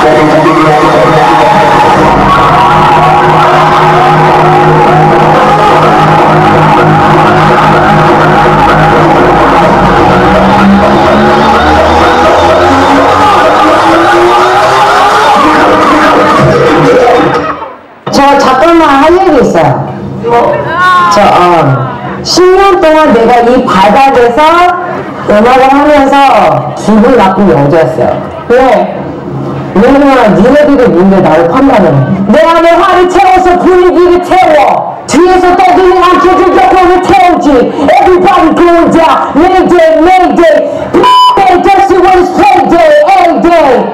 저 잠깐만 할 얘기 있어요. 10년 동안 내가 이 바닥에서 음악을 하면서 기분 나쁜 영재였어요. 왜? 왜냐면 니네들이 뭔데 나를 판단해. 내 안에 화를 채워서 분위기를 태워. 뒤에서 떠드는 안켜줄 격언을 태우지. Everybody going down. Mayday, mayday. Payday, just see what is payday. A-day.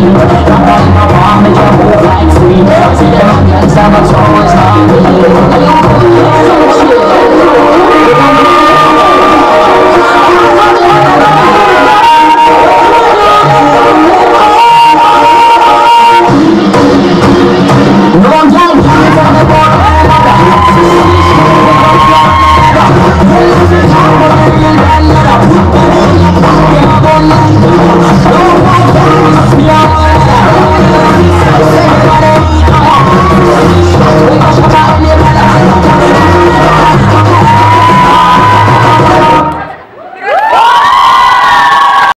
I'm